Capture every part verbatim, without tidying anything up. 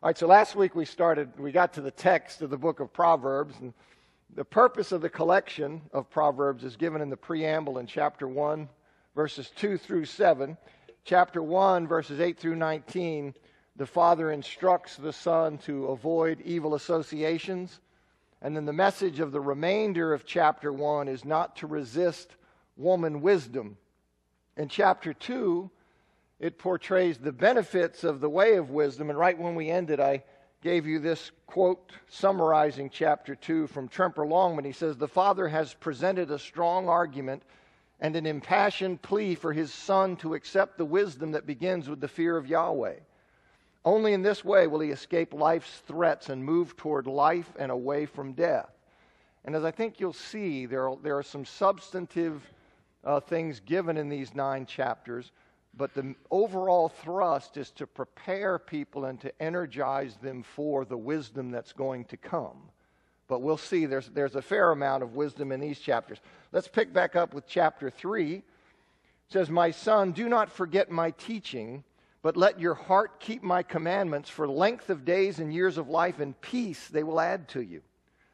All right, so last week we started, we got to the text of the book of Proverbs, and the purpose of the collection of Proverbs is given in the preamble in chapter one, verses two through seven. Chapter one, verses eight through nineteen, the father instructs the son to avoid evil associations. And then the message of the remainder of chapter one is not to resist woman wisdom. In chapter two, it portrays the benefits of the way of wisdom. And right when we ended, I gave you this quote summarizing chapter two from Tremper Longman. He says, "The father has presented a strong argument and an impassioned plea for his son to accept the wisdom that begins with the fear of Yahweh. Only in this way will he escape life's threats and move toward life and away from death." And as I think you'll see, there are, there are some substantive uh, things given in these nine chapters, but the overall thrust is to prepare people and to energize them for the wisdom that's going to come. But we'll see there's, there's a fair amount of wisdom in these chapters. Let's pick back up with chapter three. It says, "My son, do not forget my teaching, but let your heart keep my commandments. For length of days and years of life and peace they will add to you.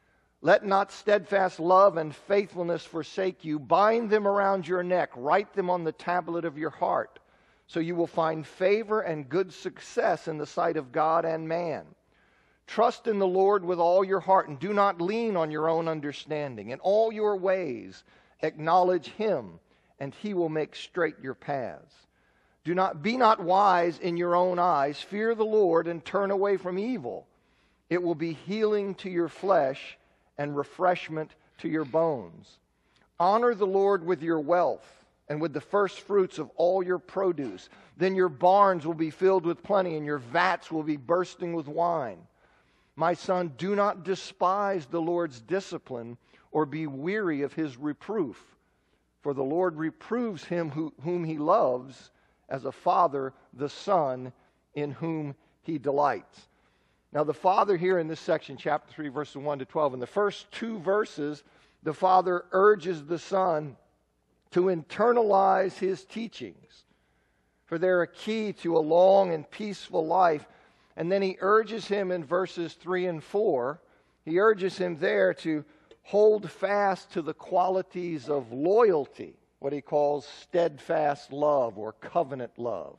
Let not steadfast love and faithfulness forsake you. Bind them around your neck. Write them on the tablet of your heart. So you will find favor and good success in the sight of God and man. Trust in the Lord with all your heart, and do not lean on your own understanding. In all your ways acknowledge him, and he will make straight your paths. Do not be not wise in your own eyes. Fear the Lord and turn away from evil. It will be healing to your flesh and refreshment to your bones. Honor the Lord with your wealth and with the first fruits of all your produce. Then your barns will be filled with plenty, and your vats will be bursting with wine. My son, do not despise the Lord's discipline or be weary of his reproof. For the Lord reproves him who, whom he loves, as a father the son in whom he delights." Now the father here in this section, chapter three, verses one to twelve, in the first two verses, the father urges the son to internalize his teachings, for they're a key to a long and peaceful life. And then he urges him in verses three and four, he urges him there to hold fast to the qualities of loyalty, what he calls steadfast love or covenant love.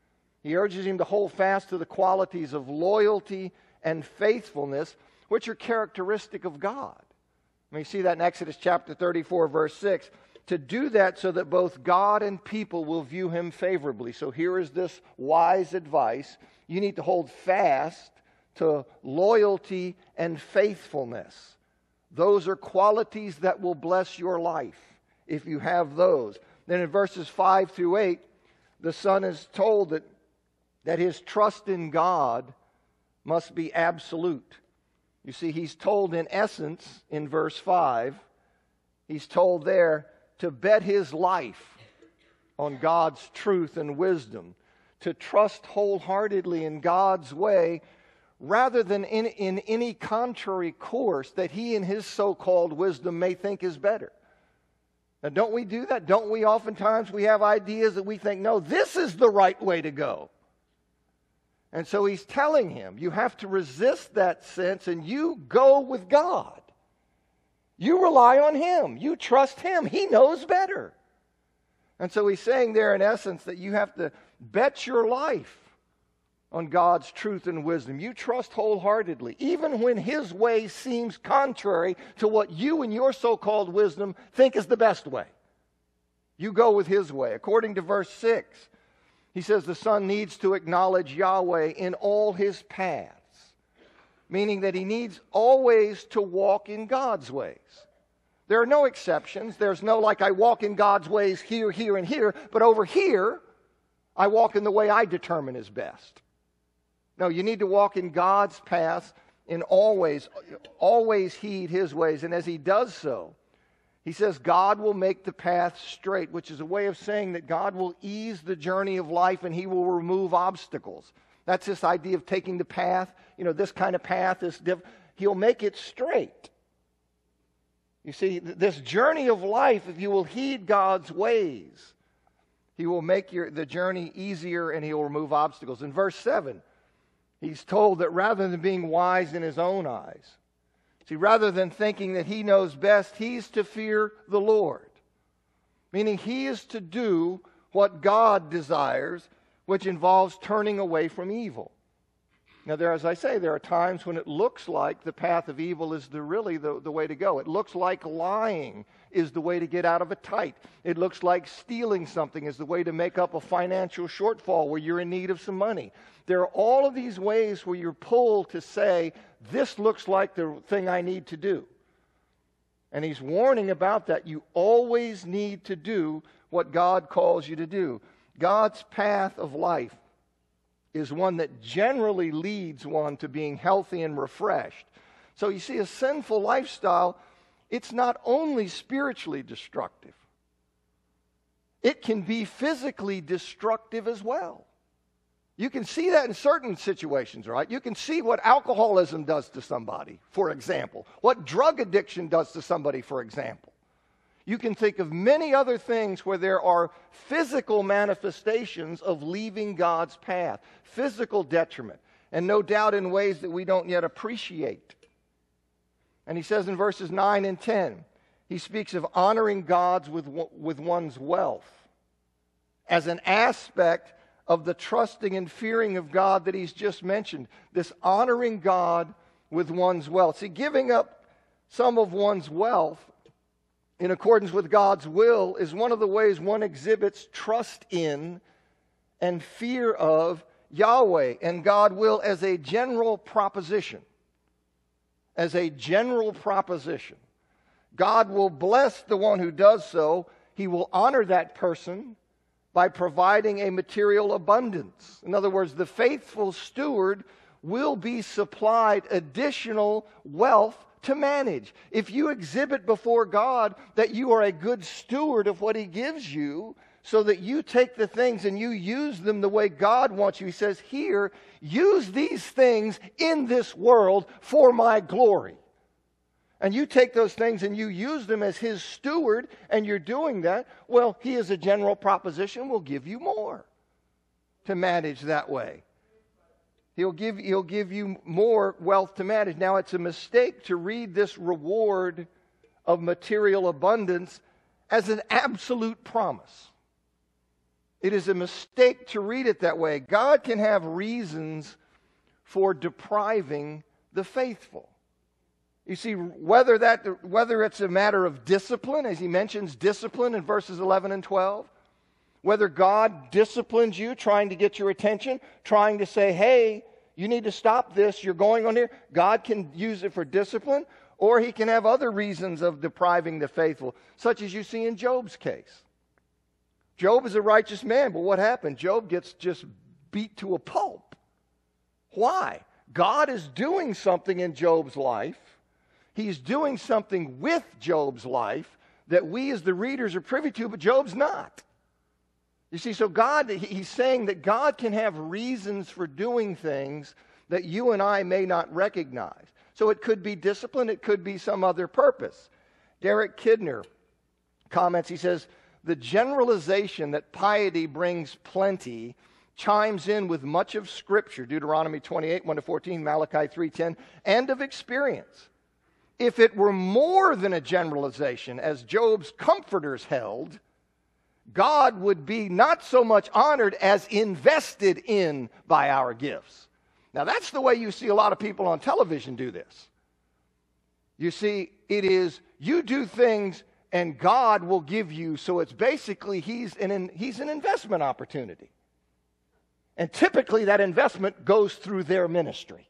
He urges him to hold fast to the qualities of loyalty and faithfulness, which are characteristic of God. I mean, you see that in Exodus chapter thirty-four, verse six. To do that so that both God and people will view him favorably. So here is this wise advice. You need to hold fast to loyalty and faithfulness. Those are qualities that will bless your life if you have those. Then in verses five through eight, the son is told that, that his trust in God must be absolute. You see, he's told in essence in verse five, he's told there to bet his life on God's truth and wisdom, to trust wholeheartedly in God's way rather than in, in any contrary course that he in his so-called wisdom may think is better. Now, don't we do that? Don't we oftentimes, we have ideas that we think, no, this is the right way to go. And so he's telling him, you have to resist that sense and you go with God. You rely on him. You trust him. He knows better. And so he's saying there in essence that you have to bet your life on God's truth and wisdom. You trust wholeheartedly, even when his way seems contrary to what you and your so-called wisdom think is the best way. You go with his way. According to verse six, he says the son needs to acknowledge Yahweh in all his paths, meaning that he needs always to walk in God's ways. There are no exceptions. There's no like I walk in God's ways here, here, and here, but over here, I walk in the way I determine is best. No, you need to walk in God's paths in always, always heed his ways. And as he does so, he says God will make the path straight, which is a way of saying that God will ease the journey of life and he will remove obstacles. That's this idea of taking the path, you know, this kind of path, this diff- he'll make it straight. You see, th- this journey of life, if you will heed God's ways, he will make your, the journey easier and he will remove obstacles. In verse seven, He's told that rather than being wise in his own eyes, see, rather than thinking that he knows best, he's to fear the Lord. Meaning he is to do what God desires, which involves turning away from evil. Now, there, as I say, there are times when it looks like the path of evil is the, really the, the way to go. It looks like lying is the way to get out of a tight. It looks like stealing something is the way to make up a financial shortfall where you're in need of some money. There are all of these ways where you're pulled to say, this looks like the thing I need to do. And he's warning about that. You always need to do what God calls you to do. God's path of life is one that generally leads one to being healthy and refreshed. So you see, a sinful lifestyle, it's not only spiritually destructive, it can be physically destructive as well. You can see that in certain situations, right? You can see what alcoholism does to somebody, for example. What drug addiction does to somebody, for example. You can think of many other things where there are physical manifestations of leaving God's path, physical detriment, and no doubt in ways that we don't yet appreciate. And he says in verses nine and ten, he speaks of honoring God with, with one's wealth as an aspect of the trusting and fearing of God that he's just mentioned. This honoring God with one's wealth. See, giving up some of one's wealth in accordance with God's will is one of the ways one exhibits trust in and fear of Yahweh and God will as a general proposition. As a general proposition. God will bless the one who does so. He will honor that person by providing a material abundance. In other words, the faithful steward will be supplied additional wealth to manage. If you exhibit before God that you are a good steward of what he gives you, so that you take the things and you use them the way God wants you. He says here, use these things in this world for my glory. And you take those things and you use them as his steward, and you're doing that, well, he as a general proposition will give you more to manage that way. He'll give, he'll give you more wealth to manage. Now, it's a mistake to read this reward of material abundance as an absolute promise. It is a mistake to read it that way. God can have reasons for depriving the faithful. You see, whether that whether it's a matter of discipline, as he mentions discipline in verses eleven and twelve, whether God disciplines you, trying to get your attention, trying to say, hey, you need to stop this, you're going on here. God can use it for discipline, or he can have other reasons of depriving the faithful, such as you see in Job's case. Job is a righteous man, but what happened? Job gets just beat to a pulp. Why? God is doing something in Job's life. He's doing something with Job's life that we as the readers are privy to, but Job's not. You see, so God, he's saying that God can have reasons for doing things that you and I may not recognize. So it could be discipline, it could be some other purpose. Derek Kidner comments, he says, the generalization that piety brings plenty chimes in with much of Scripture, Deuteronomy twenty-eight, one to fourteen, Malachi three ten, and of experience. If it were more than a generalization, as Job's comforters held, God would be not so much honored as invested in by our gifts. Now, that's the way you see a lot of people on television do this. You see, it is, you do things and God will give you, so it's basically he's an, he's an investment opportunity. And typically that investment goes through their ministry.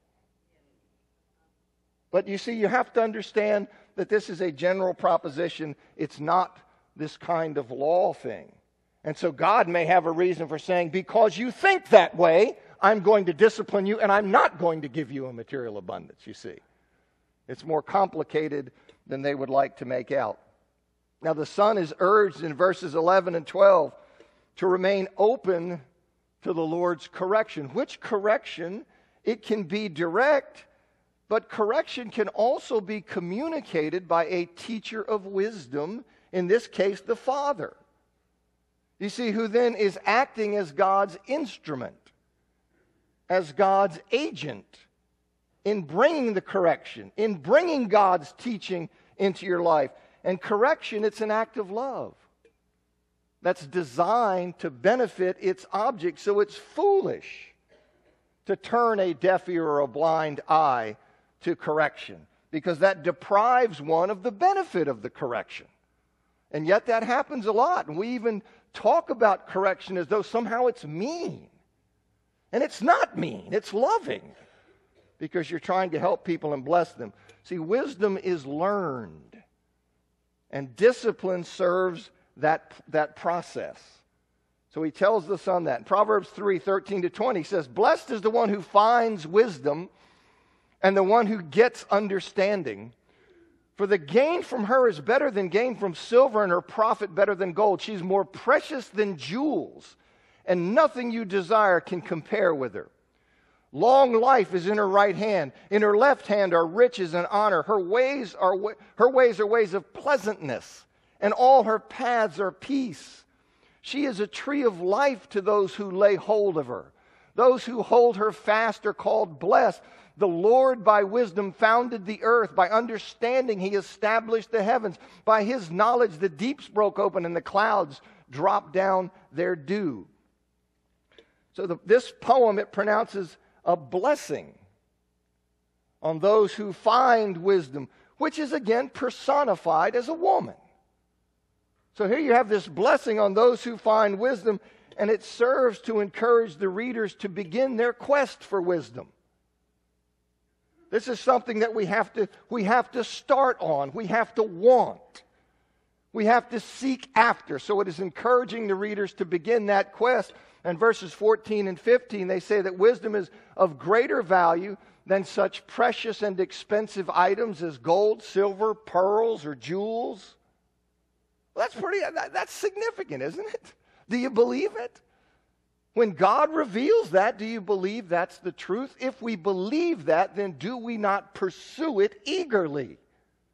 But you see, you have to understand that this is a general proposition. It's not this kind of law thing. And so God may have a reason for saying, because you think that way, I'm going to discipline you and I'm not going to give you a material abundance, you see. It's more complicated than they would like to make out. Now, the son is urged in verses eleven and twelve to remain open to the Lord's correction. Which correction? It can be direct, but correction can also be communicated by a teacher of wisdom, in this case, the father. You see, who then is acting as God's instrument. as God's agent in bringing the correction, in bringing God's teaching into your life. And correction, it's an act of love that's designed to benefit its object. So it's foolish to turn a deaf ear or a blind eye to correction, because that deprives one of the benefit of the correction. And yet that happens a lot. And we even talk about correction as though somehow it's mean. And it's not mean, it's loving, because you're trying to help people and bless them. See, wisdom is learned, and discipline serves that, that process. So he tells the son that. In Proverbs three, thirteen to twenty, he says, "Blessed is the one who finds wisdom and the one who gets understanding. For the gain from her is better than gain from silver, and her profit better than gold. She's more precious than jewels, and nothing you desire can compare with her. Long life is in her right hand. In her left hand are riches and honor. Her ways are her ways are ways of pleasantness, and all her paths are peace. She is a tree of life to those who lay hold of her. Those who hold her fast are called blessed. The Lord by wisdom founded the earth. By understanding he established the heavens. By his knowledge the deeps broke open and the clouds dropped down their dew." So the, this poem, it pronounces a blessing on those who find wisdom, which is again personified as a woman. So here you have this blessing on those who find wisdom, and it serves to encourage the readers to begin their quest for wisdom. This is something that we have to, we have to start on. We have to want. We have to seek after. So it is encouraging the readers to begin that quest. And verses fourteen and fifteen, they say that wisdom is of greater value than such precious and expensive items as gold, silver, pearls, or jewels. Well, that's pretty, that, that's significant, isn't it? Do you believe it? When God reveals that, do you believe that's the truth? If we believe that, then do we not pursue it eagerly? And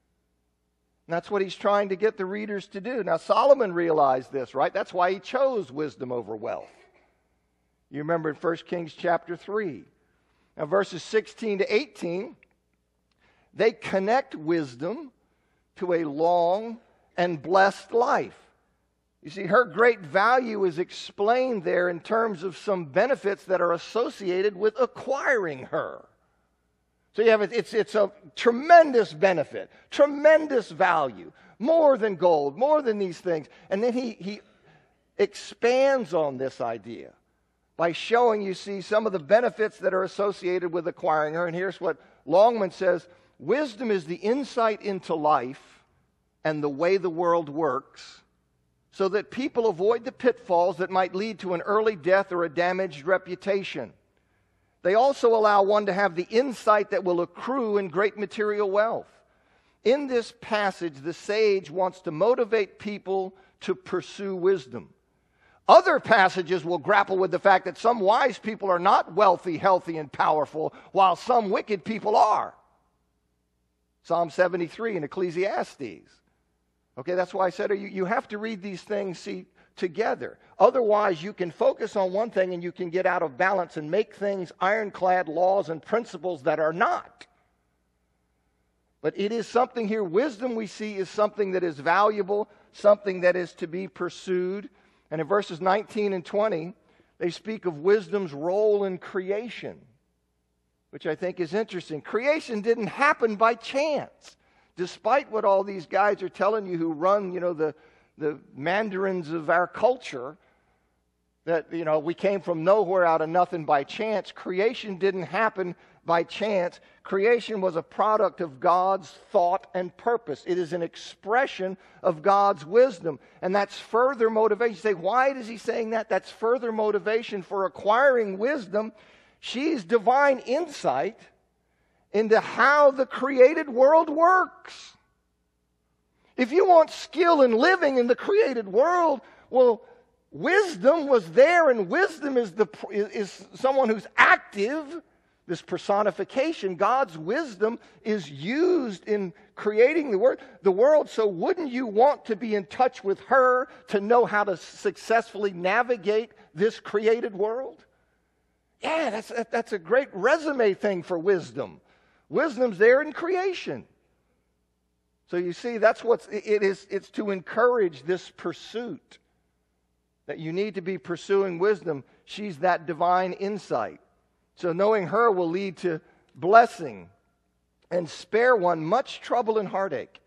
that's what he's trying to get the readers to do. Now, Solomon realized this, right? That's why he chose wisdom over wealth. You remember in First Kings chapter three. Now, verses sixteen to eighteen, they connect wisdom to a long and blessed life. You see, her great value is explained there in terms of some benefits that are associated with acquiring her. So you have it, it's, it's a tremendous benefit, tremendous value, more than gold, more than these things. And then he, he expands on this idea by showing, you see, some of the benefits that are associated with acquiring her. And here's what Longman says: wisdom is the insight into life and the way the world works, so that people avoid the pitfalls that might lead to an early death or a damaged reputation. They also allow one to have the insight that will accrue in great material wealth. In this passage, the sage wants to motivate people to pursue wisdom. Other passages will grapple with the fact that some wise people are not wealthy, healthy, and powerful, while some wicked people are. Psalm seventy-three and Ecclesiastes. Okay, that's why I said you, you have to read these things, see, together. Otherwise, you can focus on one thing and you can get out of balance and make things ironclad laws and principles that are not. But it is something here. Wisdom, we see, is something that is valuable, something that is to be pursued. And in verses nineteen and twenty, they speak of wisdom's role in creation, which I think is interesting. Creation didn't happen by chance. Despite what all these guys are telling you who run, you know, the, the mandarins of our culture, that, you know, we came from nowhere out of nothing by chance. Creation didn't happen by chance. Creation was a product of God's thought and purpose. It is an expression of God's wisdom. And that's further motivation. You say, why is he saying that? That's further motivation for acquiring wisdom. She's divine insight into how the created world works. If you want skill in living in the created world, well, wisdom was there, and wisdom is the is someone who's active. This personification, God's wisdom, is used in creating the world. The world. So, wouldn't you want to be in touch with her to know how to successfully navigate this created world? Yeah, that's, that's a great resume thing for wisdom. Wisdom's there in creation. So you see, that's what's, it is, it's to encourage this pursuit. That you need to be pursuing wisdom. She's that divine insight. So knowing her will lead to blessing and spare one much trouble and heartache.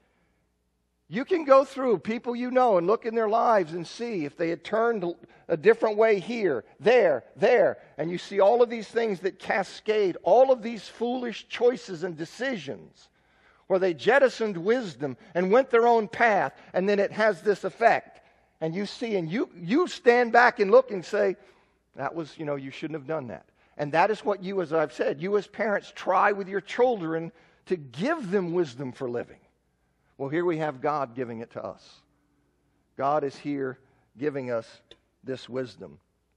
You can go through people you know and look in their lives and see if they had turned a different way here, there, there. And you see all of these things that cascade, all of these foolish choices and decisions where they jettisoned wisdom and went their own path, and then it has this effect. And you see, and you, you stand back and look and say, that was, you know, you shouldn't have done that. And that is what you, as I've said, you as parents try with your children to give them wisdom for living. Well, here we have God giving it to us. God is here giving us this wisdom.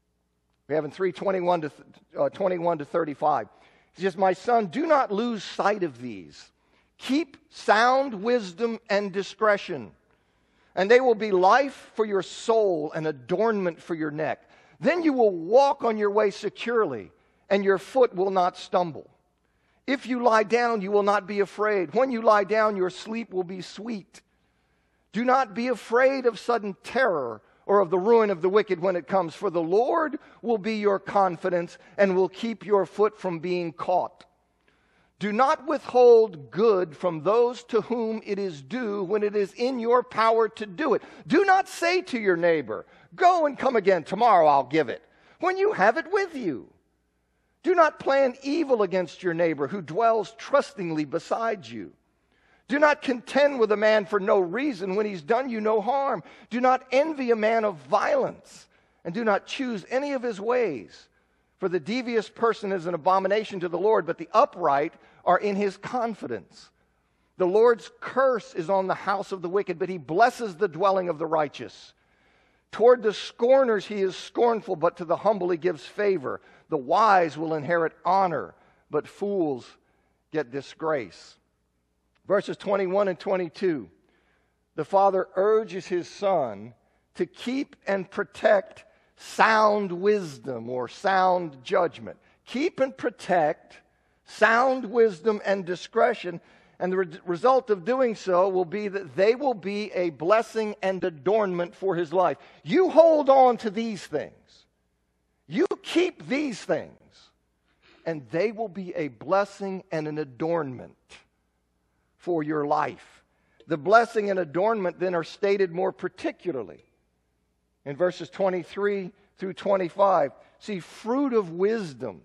We have in three twenty-one to uh, twenty-one to thirty-five. He says, "My son, do not lose sight of these. Keep sound wisdom and discretion, and they will be life for your soul and adornment for your neck. Then you will walk on your way securely, and your foot will not stumble. If you lie down, you will not be afraid. When you lie down, your sleep will be sweet. Do not be afraid of sudden terror or of the ruin of the wicked when it comes, for the Lord will be your confidence and will keep your foot from being caught. Do not withhold good from those to whom it is due when it is in your power to do it. Do not say to your neighbor, 'Go and come again, tomorrow I'll give it,' when you have it with you. Do not plan evil against your neighbor who dwells trustingly beside you. Do not contend with a man for no reason when he's done you no harm. Do not envy a man of violence, and do not choose any of his ways. For the devious person is an abomination to the Lord, but the upright are in his confidence. The Lord's curse is on the house of the wicked, but he blesses the dwelling of the righteous. Toward the scorners he is scornful, but to the humble he gives favor. The wise will inherit honor, but fools get disgrace." Verses twenty-one and twenty-two. The father urges his son to keep and protect sound wisdom or sound judgment. Keep and protect sound wisdom and discretion. And the re- result of doing so will be that they will be a blessing and adornment for his life. You hold on to these things. You keep these things. And they will be a blessing and an adornment for your life. The blessing and adornment then are stated more particularly in verses twenty-three through twenty-five. See, fruit of wisdom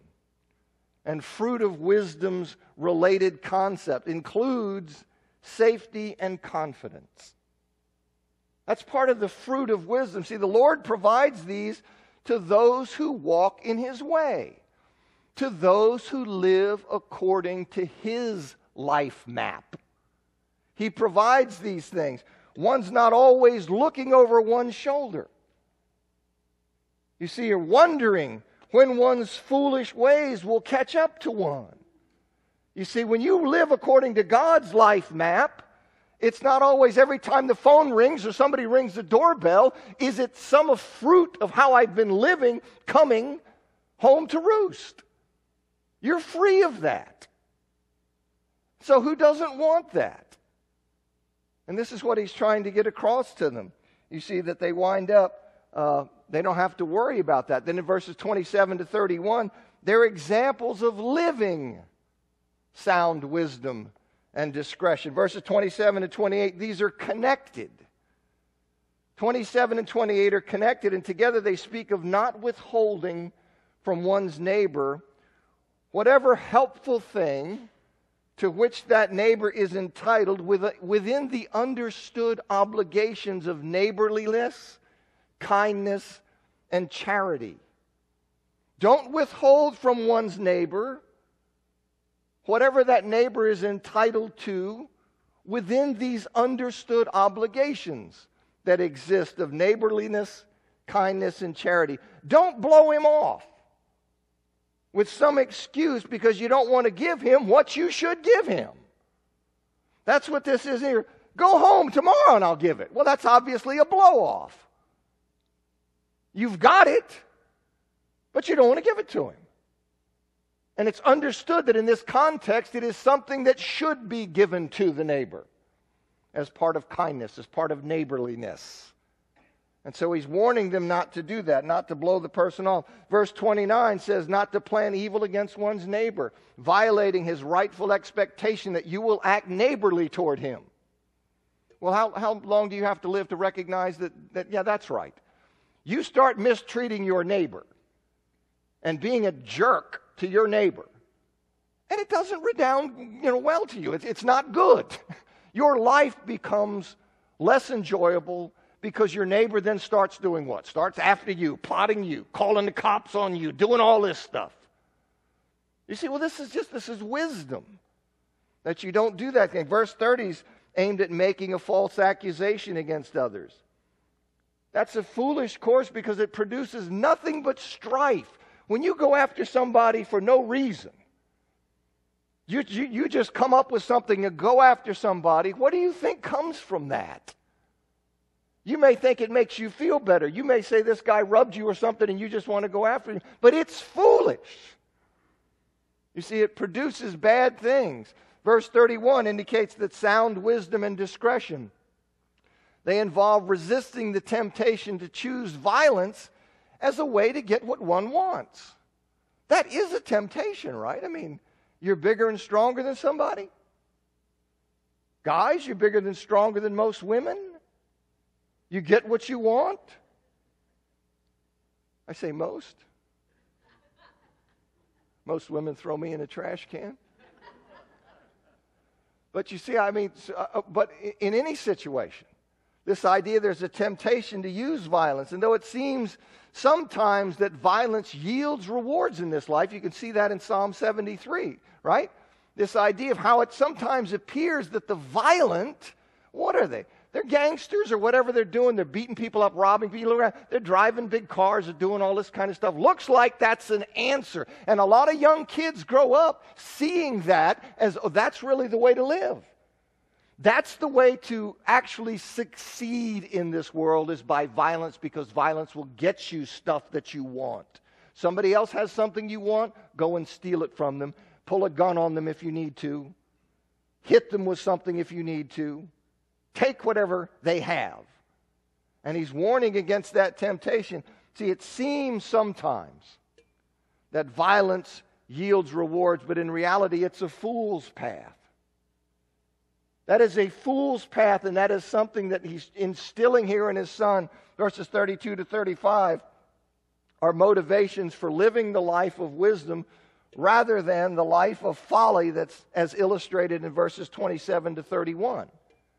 and fruit of wisdom's related concept includes safety and confidence. That's part of the fruit of wisdom. See, the Lord provides these to those who walk in his way, to those who live according to his life map. He provides these things. One's not always looking over one's shoulder. You see, you're wondering when one's foolish ways will catch up to one. You see, when you live according to God's life map, it's not always every time the phone rings or somebody rings the doorbell, is it some of fruit of how I've been living coming home to roost. You're free of that. So who doesn't want that? And this is what he's trying to get across to them. You see that they wind up, uh, they don't have to worry about that. Then in verses twenty-seven to thirty-one, they're examples of living sound wisdom and discretion. Verses twenty-seven to twenty-eight, these are connected. twenty-seven and twenty-eight are connected, and together they speak of not withholding from one's neighbor whatever helpful thing to which that neighbor is entitled within the understood obligations of neighborliness, kindness, and charity. Don't withhold from one's neighbor whatever that neighbor is entitled to within these understood obligations that exist of neighborliness, kindness, and charity. Don't blow him off with some excuse because you don't want to give him what you should give him. That's what this is here. Go home tomorrow and I'll give it. Well, that's obviously a blow-off. You've got it, but you don't want to give it to him. And it's understood that in this context, it is something that should be given to the neighbor as part of kindness, as part of neighborliness. And so he's warning them not to do that, not to blow the person off. Verse twenty-nine says not to plan evil against one's neighbor, violating his rightful expectation that you will act neighborly toward him. Well, how, how long do you have to live to recognize that, that, yeah, that's right. You start mistreating your neighbor and being a jerk to your neighbor, and it doesn't redound, you know, well to you. It's, it's not good. Your life becomes less enjoyable because your neighbor then starts doing what? Starts after you, plotting you, calling the cops on you, doing all this stuff. You see, well, this is just, this is wisdom, that you don't do that thing. Verse thirty is aimed at making a false accusation against others. That's a foolish course because it produces nothing but strife. When you go after somebody for no reason, you, you, you just come up with something and go after somebody, what do you think comes from that? You may think it makes you feel better. You may say this guy rubbed you or something and you just want to go after him. But it's foolish. You see, it produces bad things. Verse thirty-one indicates that sound wisdom and discretion, they involve resisting the temptation to choose violence as a way to get what one wants. That is a temptation, right? I mean, you're bigger and stronger than somebody. Guys, you're bigger and stronger than most women. You get what you want. I say most. Most women throw me in a trash can. But you see, I mean, uh, but in any situation, this idea there's a temptation to use violence. And though it seems sometimes that violence yields rewards in this life, you can see that in Psalm seventy-three, right? This idea of how it sometimes appears that the violent, what are they? They're gangsters or whatever they're doing. They're beating people up, robbing people around. They're driving big cars, they're doing all this kind of stuff. Looks like that's an answer. And a lot of young kids grow up seeing that as, oh, that's really the way to live. That's the way to actually succeed in this world, is by violence, because violence will get you stuff that you want. Somebody else has something you want, go and steal it from them. Pull a gun on them if you need to. Hit them with something if you need to. Take whatever they have. And he's warning against that temptation. See, it seems sometimes that violence yields rewards, but in reality it's a fool's path. That is a fool's path, and that is something that he's instilling here in his son. Verses thirty-two to thirty-five are motivations for living the life of wisdom rather than the life of folly that's as illustrated in verses twenty-seven to thirty-one.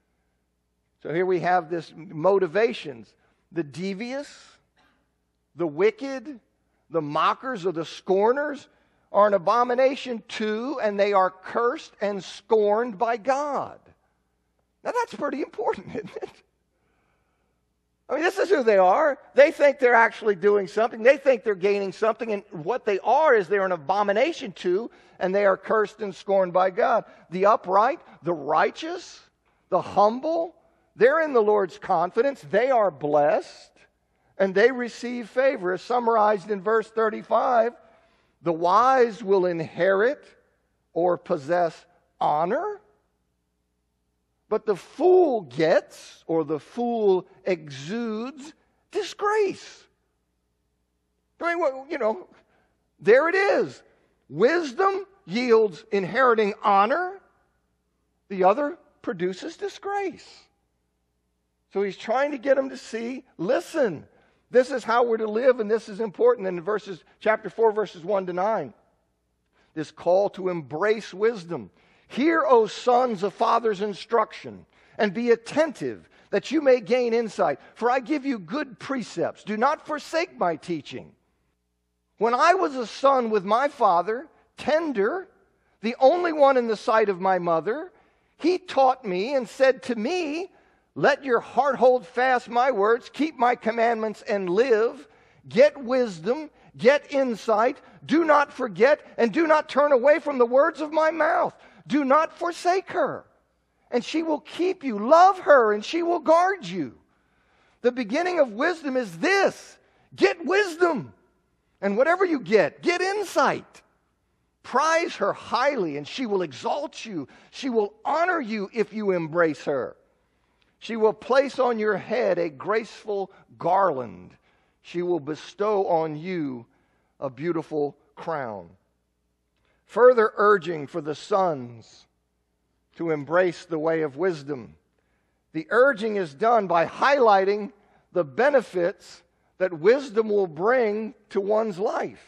So here we have this motivations. The devious, the wicked, the mockers or the scorners are an abomination to, and they are cursed and scorned by God. Now that's pretty important, isn't it? I mean, this is who they are. They think they're actually doing something. They think they're gaining something, and what they are is they're an abomination to, and they are cursed and scorned by God. The upright, the righteous, the humble, they're in the Lord's confidence. They are blessed, and they receive favor. As summarized in verse thirty-five, the wise will inherit or possess honor, but the fool gets, or the fool exudes, disgrace. I mean, well, you know, there it is. Wisdom yields inheriting honor. The other produces disgrace. So he's trying to get them to see, listen, this is how we're to live, and this is important. And in verses, chapter four, verses one to nine, this call to embrace wisdom. Hear, O sons, a father's instruction, and be attentive, that you may gain insight. For I give you good precepts. Do not forsake my teaching. When I was a son with my father, tender, the only one in the sight of my mother, he taught me and said to me, let your heart hold fast my words, keep my commandments and live. Get wisdom, get insight. Do not forget, and do not turn away from the words of my mouth. Do not forsake her, and she will keep you. Love her, and she will guard you. The beginning of wisdom is this: get wisdom. And whatever you get, get insight. Prize her highly, and she will exalt you. She will honor you if you embrace her. She will place on your head a graceful garland. She will bestow on you a beautiful crown. Further urging for the sons to embrace the way of wisdom. The urging is done by highlighting the benefits that wisdom will bring to one's life.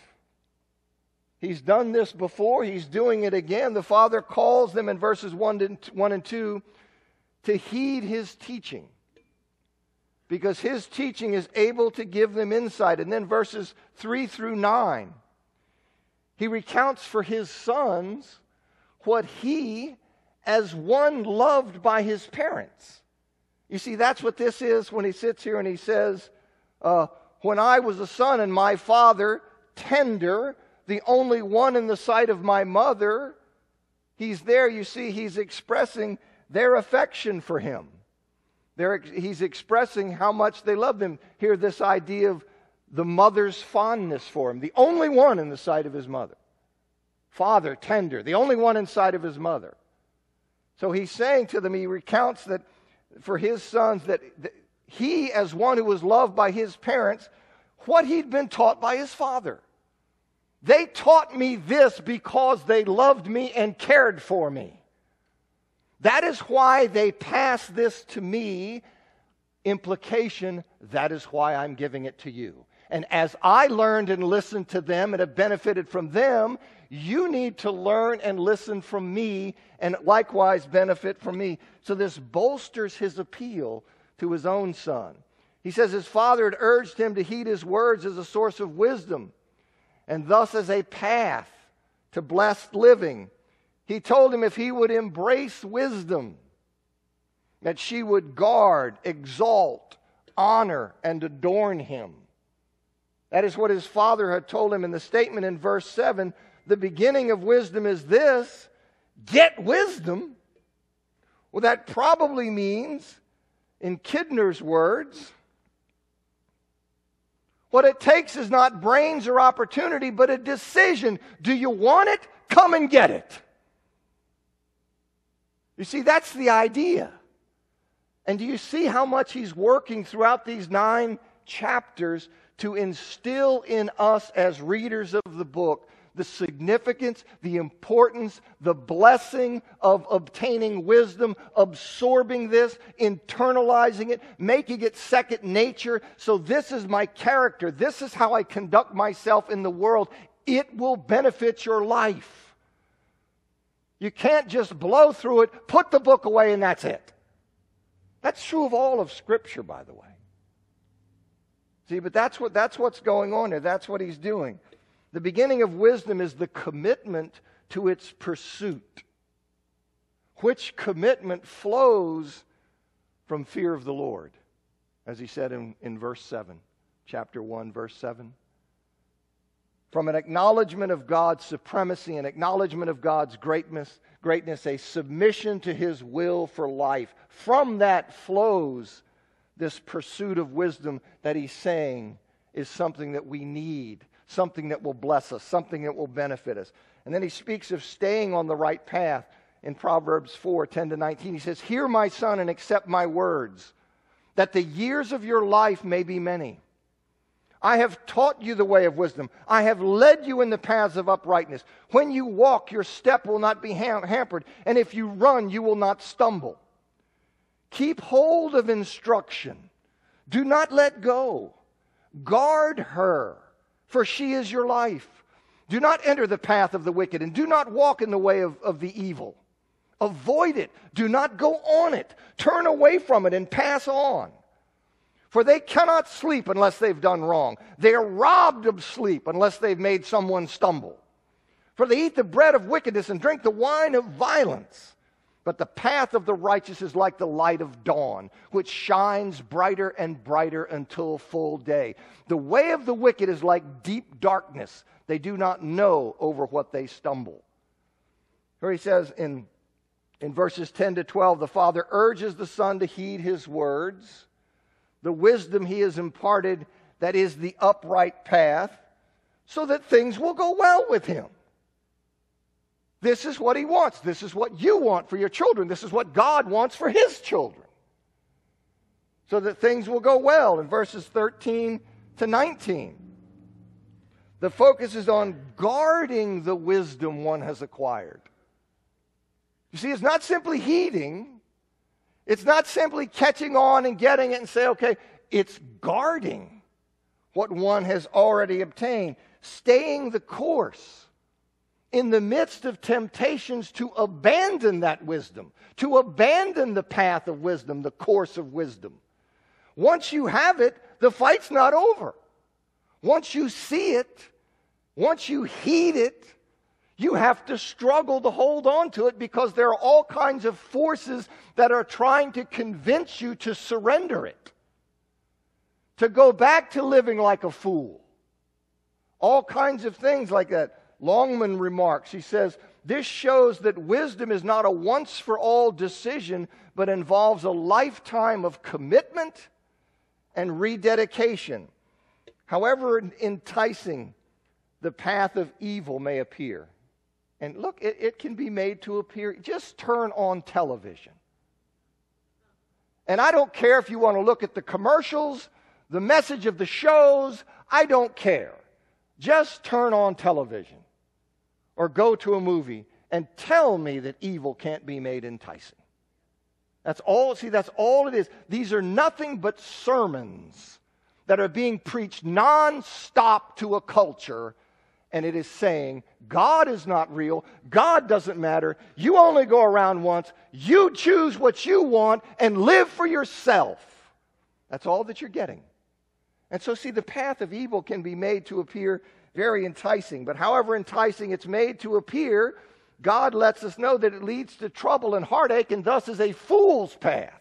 He's done this before. He's doing it again. The Father calls them in verses one and two to heed His teaching, because His teaching is able to give them insight. And then verses three through nine, He recounts for His sons what He, as one loved by His parents. You see, that's what this is when He sits here and He says, uh, when I was a son and my father, tender, the only one in the sight of my mother, He's there, you see, He's expressing their affection for Him. They're, he's expressing how much they love Him. Here, this idea of the mother's fondness for Him. The only one in the sight of His mother. Father, tender, the only one inside of His mother. So He's saying to them, He recounts that for His sons, that, that He, as one who was loved by His parents, what He'd been taught by His Father. They taught me this because they loved me and cared for me. That is why they pass this to me. Implication, that is why I'm giving it to you. And as I learned and listened to them and have benefited from them, you need to learn and listen from me and likewise benefit from me. So this bolsters his appeal to his own son. He says his father had urged him to heed his words as a source of wisdom and thus as a path to blessed living. He told him if he would embrace wisdom, that she would guard, exalt, honor, and adorn him. That is what his father had told him in the statement in verse seven. The beginning of wisdom is this: get wisdom. Well, that probably means, in Kidner's words, what it takes is not brains or opportunity, but a decision. Do you want it? Come and get it. You see, that's the idea. And do you see how much he's working throughout these nine chapters to instill in us as readers of the book the significance, the importance, the blessing of obtaining wisdom, absorbing this, internalizing it, making it second nature. So this is my character. This is how I conduct myself in the world. It will benefit your life. You can't just blow through it, put the book away, and that's it. That's true of all of Scripture, by the way. See, but that's what that's what's going on here. That's what he's doing. The beginning of wisdom is the commitment to its pursuit, which commitment flows from fear of the Lord, as he said in, in verse seven, chapter one, verse seven. From an acknowledgement of God's supremacy, an acknowledgement of God's greatness, greatness, a submission to His will for life. From that flows this pursuit of wisdom that he's saying is something that we need, something that will bless us, something that will benefit us. And then he speaks of staying on the right path in Proverbs four, ten to nineteen. He says, hear, my son, and accept my words, that the years of your life may be many. I have taught you the way of wisdom. I have led you in the paths of uprightness. When you walk, your step will not be ham- hampered. And if you run, you will not stumble. Keep hold of instruction. Do not let go. Guard her, for she is your life. Do not enter the path of the wicked, and do not walk in the way of, of the evil. Avoid it. Do not go on it. Turn away from it and pass on. For they cannot sleep unless they've done wrong. They are robbed of sleep unless they've made someone stumble. For they eat the bread of wickedness and drink the wine of violence. But the path of the righteous is like the light of dawn, which shines brighter and brighter until full day. The way of the wicked is like deep darkness. They do not know over what they stumble. Here he says in, in verses ten to twelve, the Father urges the Son to heed His words, the wisdom He has imparted that is the upright path, so that things will go well with him. This is what he wants. This is what you want for your children. This is what God wants for his children. So that things will go well in verses thirteen to nineteen. The focus is on guarding the wisdom one has acquired. You see, it's not simply heeding. It's not simply catching on and getting it and say, okay, it's guarding what one has already obtained. Staying the course in the midst of temptations to abandon that wisdom, to abandon the path of wisdom, the course of wisdom. Once you have it, the fight's not over. Once you see it, once you heed it, you have to struggle to hold on to it because there are all kinds of forces that are trying to convince you to surrender it, to go back to living like a fool. All kinds of things like that. Longman remarks, he says, this shows that wisdom is not a once-for-all decision, but involves a lifetime of commitment and rededication. However enticing the path of evil may appear. And look, it, it can be made to appear. Just turn on television. And I don't care if you want to look at the commercials, the message of the shows. I don't care. Just turn on television or go to a movie and tell me that evil can't be made enticing. That's all. See, that's all it is. These are nothing but sermons that are being preached nonstop to a culture. And it is saying, God is not real. God doesn't matter. You only go around once. You choose what you want and live for yourself. That's all that you're getting. And so, see, the path of evil can be made to appear very enticing. But however enticing it's made to appear, God lets us know that it leads to trouble and heartache and thus is a fool's path.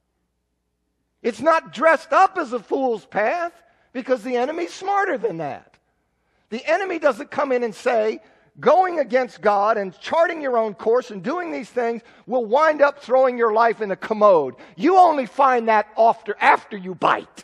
It's not dressed up as a fool's path because the enemy's smarter than that. The enemy doesn't come in and say, going against God and charting your own course and doing these things will wind up throwing your life in a commode. You only find that after, after you bite.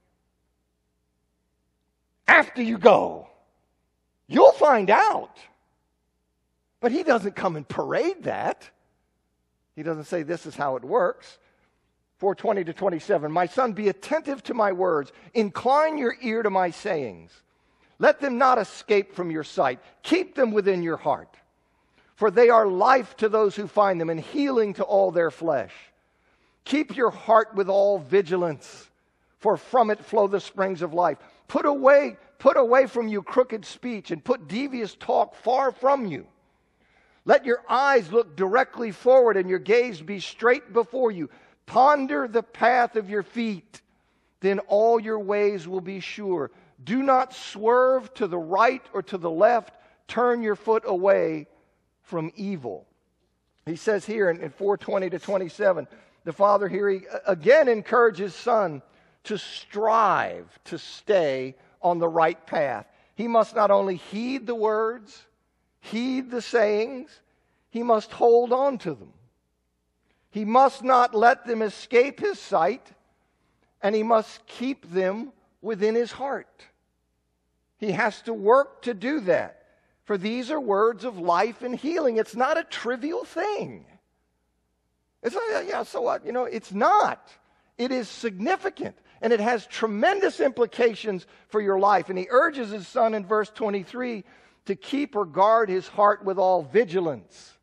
After you go. You'll find out. But he doesn't come and parade that. He doesn't say this is how it works. four twenty to twenty-seven, my son, be attentive to my words. Incline your ear to my sayings. Let them not escape from your sight. Keep them within your heart. For they are life to those who find them and healing to all their flesh. Keep your heart with all vigilance, for from it flow the springs of life. Put away, put away from you crooked speech and put devious talk far from you. Let your eyes look directly forward and your gaze be straight before you. Ponder the path of your feet, then all your ways will be sure. Do not swerve to the right or to the left. Turn your foot away from evil. He says here in, in four twenty to twenty-seven, the father here he again encourages his son to strive to stay on the right path. He must not only heed the words, heed the sayings, he must hold on to them. He must not let them escape his sight, and he must keep them within his heart. He has to work to do that. For these are words of life and healing. It's not a trivial thing. It's not, yeah, so what? You know, it's not. It is significant. And it has tremendous implications for your life. And he urges his son in verse twenty-three to keep or guard his heart with all vigilance.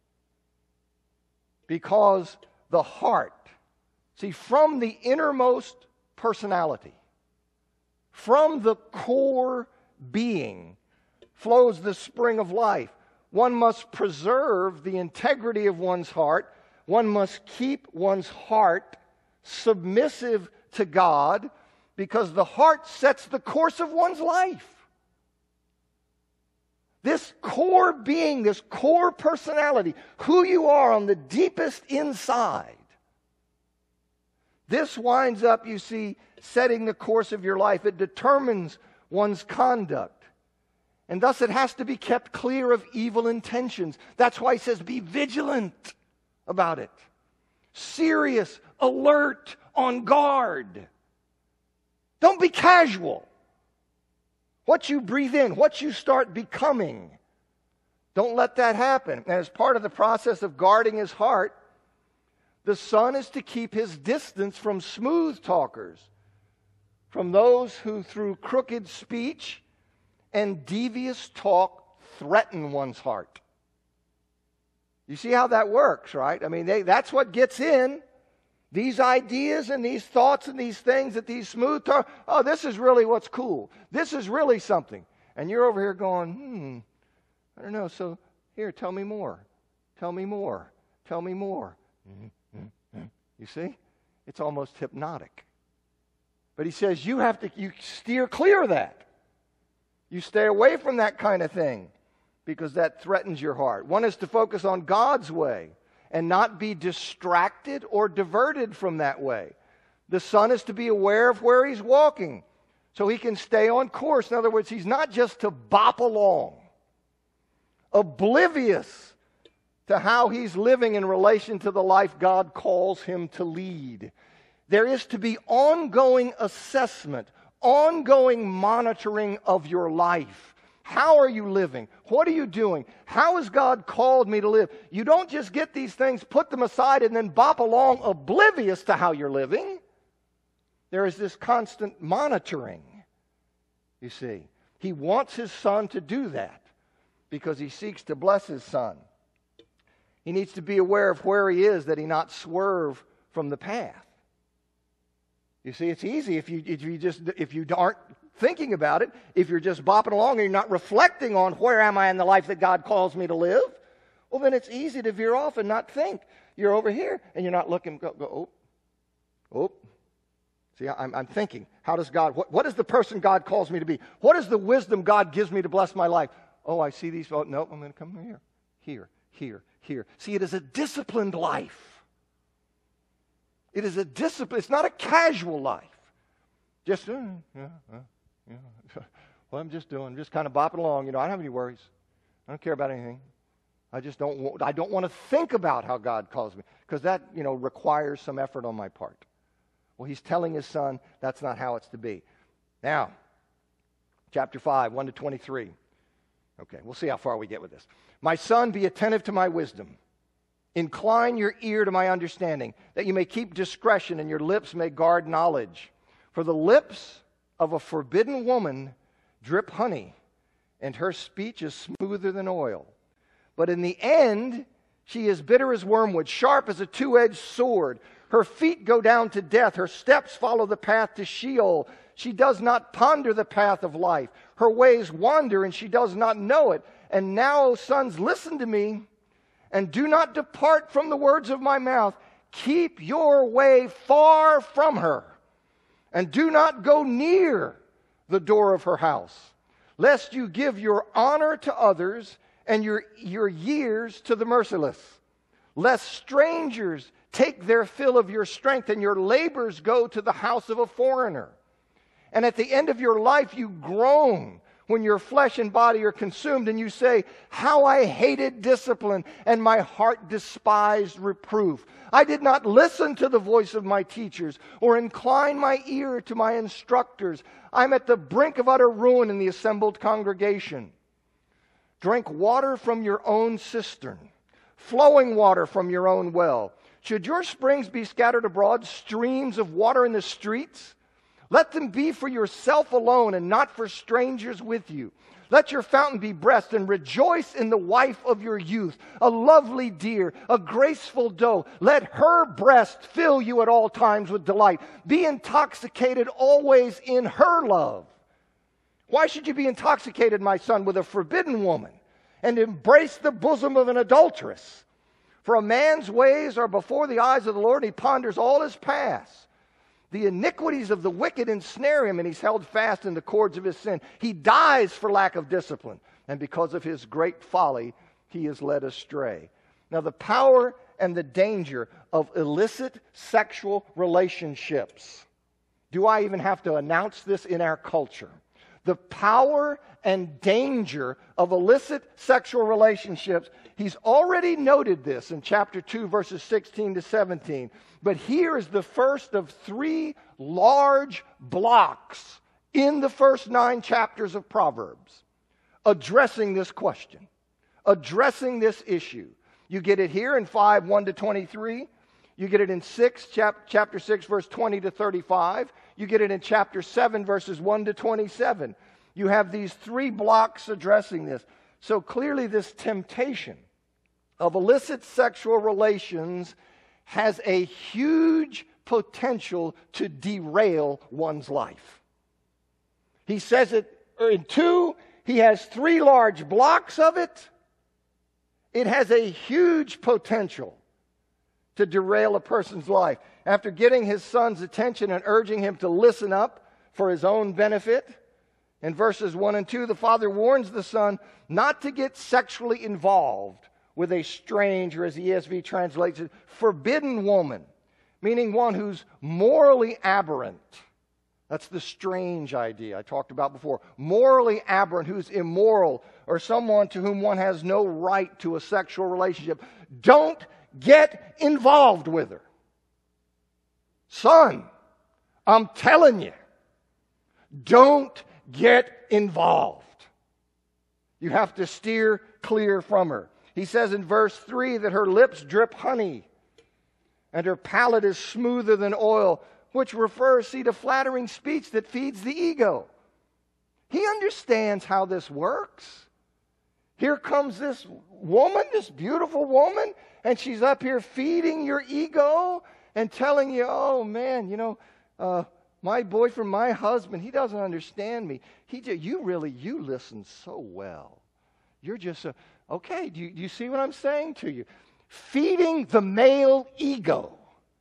Because the heart, see, from the innermost personality, from the core being flows the spring of life. One must preserve the integrity of one's heart. One must keep one's heart submissive to God because the heart sets the course of one's life. This core being, this core personality, who you are on the deepest inside, this winds up, you see, setting the course of your life. It determines one's conduct. And thus it has to be kept clear of evil intentions. That's why he says be vigilant about it. Serious, alert, on guard. Don't be casual. What you breathe in, what you start becoming, Don't let that happen. And as part of the process of guarding his heart, the son is to keep his distance from smooth talkers, from those who through crooked speech and devious talk threaten one's heart. You see how that works, right? I mean, they, that's what gets in. These ideas and these thoughts and these things that these smooth talk, oh, this is really what's cool. This is really something. And you're over here going, hmm, I don't know. So here, tell me more. Tell me more. Tell me more. Mm-hmm. You see? It's almost hypnotic. But he says you have to, you steer clear of that. You stay away from that kind of thing because that threatens your heart. One is to focus on God's way and not be distracted or diverted from that way. The son is to be aware of where he's walking so he can stay on course. In other words, he's not just to bop along, oblivious to how he's living in relation to the life God calls him to lead. There is to be ongoing assessment, ongoing monitoring of your life. How are you living? What are you doing? How has God called me to live? You don't just get these things, put them aside, and then bop along oblivious to how you're living. There is this constant monitoring, you see. He wants his son to do that because he seeks to bless his son. He needs to be aware of where he is, that he not swerve from the path. You see, it's easy if you if you just if you aren't thinking about it, if you're just bopping along and you're not reflecting on where am I in the life that God calls me to live, well, then it's easy to veer off and not think. You're over here and you're not looking, go, go oh, oh. See, I'm, I'm thinking, how does God, what, what is the person God calls me to be? What is the wisdom God gives me to bless my life? Oh, I see these, oh, no, I'm going to come here, here, here, here. See, it is a disciplined life. It is a discipline. It's not a casual life. Just, uh, yeah, uh, yeah. Well, I'm just doing, I'm just kind of bopping along. You know, I don't have any worries. I don't care about anything. I just don't want, I don't want to think about how God calls me because that, you know, requires some effort on my part. Well, he's telling his son that's not how it's to be. Now, chapter five, one to twenty-three. Okay, we'll see how far we get with this. My son, be attentive to my wisdom. Incline your ear to my understanding, that you may keep discretion and your lips may guard knowledge. For the lips of a forbidden woman drip honey, and her speech is smoother than oil. But in the end, she is bitter as wormwood, sharp as a two-edged sword. Her feet go down to death. Her steps follow the path to Sheol. She does not ponder the path of life. Her ways wander, and she does not know it. And now, O sons, listen to me, and do not depart from the words of my mouth. Keep your way far from her, and do not go near the door of her house, lest you give your honor to others and your, your years to the merciless. Lest strangers take their fill of your strength and your labors go to the house of a foreigner. And at the end of your life you groan when your flesh and body are consumed, and you say, how I hated discipline, and my heart despised reproof. I did not listen to the voice of my teachers, or incline my ear to my instructors. I'm at the brink of utter ruin in the assembled congregation. Drink water from your own cistern, flowing water from your own well. Should your springs be scattered abroad, streams of water in the streets? Let them be for yourself alone and not for strangers with you. Let your fountain be breast, and rejoice in the wife of your youth, a lovely deer, a graceful doe. Let her breast fill you at all times with delight. Be intoxicated always in her love. Why should you be intoxicated, my son, with a forbidden woman, and embrace the bosom of an adulteress? For a man's ways are before the eyes of the Lord, and he ponders all his paths. The iniquities of the wicked ensnare him, and he's held fast in the cords of his sin. He dies for lack of discipline, and because of his great folly, he is led astray. Now, the power and the danger of illicit sexual relationships. Do I even have to announce this in our culture? The power and danger of illicit sexual relationships. He's already noted this in chapter two, verses sixteen to seventeen. But here is the first of three large blocks in the first nine chapters of Proverbs addressing this question addressing this issue. You get it here in five, one to twenty-three. You get it in six, chap- chapter six, verse twenty to thirty-five. You get it in chapter seven, verses one to twenty-seven. You have these three blocks addressing this. So clearly this temptation of illicit sexual relations has a huge potential to derail one's life. He says it in two. He has three large blocks of it. It has a huge potential to derail a person's life. After getting his son's attention and urging him to listen up for his own benefit, in verses one and two, the father warns the son not to get sexually involved with a strange, or as the E S V translates it, forbidden woman, meaning one who's morally aberrant. That's the strange idea I talked about before. Morally aberrant, who's immoral, or someone to whom one has no right to a sexual relationship. Don't get involved with her. Son, I'm telling you, don't get involved. You have to steer clear from her. He says in verse three that her lips drip honey and her palate is smoother than oil, which refers, see, to flattering speech that feeds the ego. He understands how this works. Here comes this woman, this beautiful woman, and she's up here feeding your ego and telling you, oh man, you know, uh, my boyfriend, my husband, he doesn't understand me. He just, you really, you listen so well. You're just, a, okay, do you, do you see what I'm saying to you? Feeding the male ego.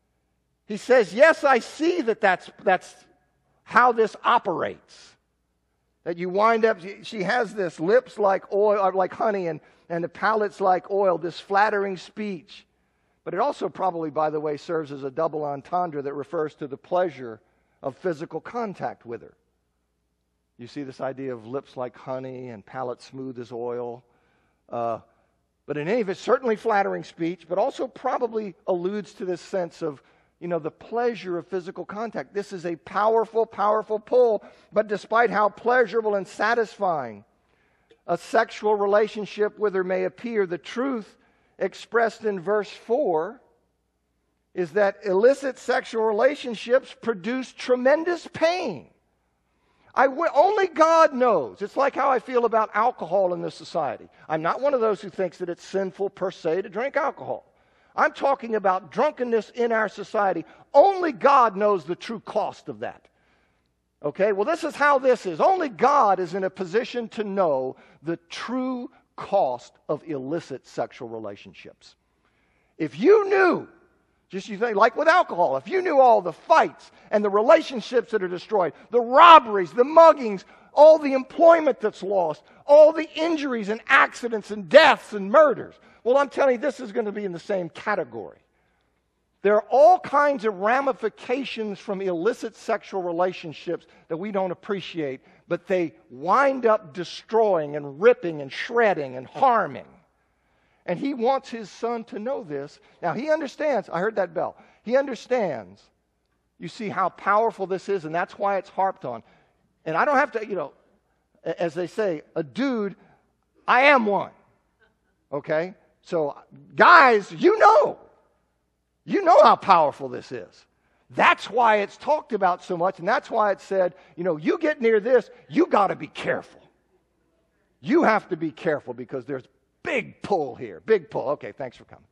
He says, yes, I see that that's, that's how this operates. That you wind up, she has this lips like oil, or like honey, and, and the palate's like oil, this flattering speech. But it also probably, by the way, serves as a double entendre that refers to the pleasure of physical contact with her. You see this idea of lips like honey and palate smooth as oil. Uh, but in any event, certainly flattering speech, but also probably alludes to this sense of, you know, the pleasure of physical contact. This is a powerful, powerful pull. But despite how pleasurable and satisfying a sexual relationship with her may appear, the truth expressed in verse four is that illicit sexual relationships produce tremendous pain. I w- only God knows. It's like how I feel about alcohol in this society. I'm not one of those who thinks that it's sinful per se to drink alcohol. I'm talking about drunkenness in our society. Only God knows the true cost of that. Okay, well, this is how this is. Only God is in a position to know the true cost of illicit sexual relationships. If you knew, just you think, like with alcohol, if you knew all the fights and the relationships that are destroyed, the robberies, the muggings, all the employment that's lost, all the injuries and accidents and deaths and murders, well, I'm telling you, this is going to be in the same category. There are all kinds of ramifications from illicit sexual relationships that we don't appreciate, but they wind up destroying and ripping and shredding and harming. And he wants his son to know this. Now, he understands. I heard that bell. He understands. You see how powerful this is, and that's why it's harped on. And I don't have to, you know, as they say, a dude, I am one. Okay? So, guys, you know. You know how powerful this is. That's why it's talked about so much, and that's why it said, you know, you get near this, you got to be careful. You have to be careful because there's big pull here. Big pull. Okay, thanks for coming.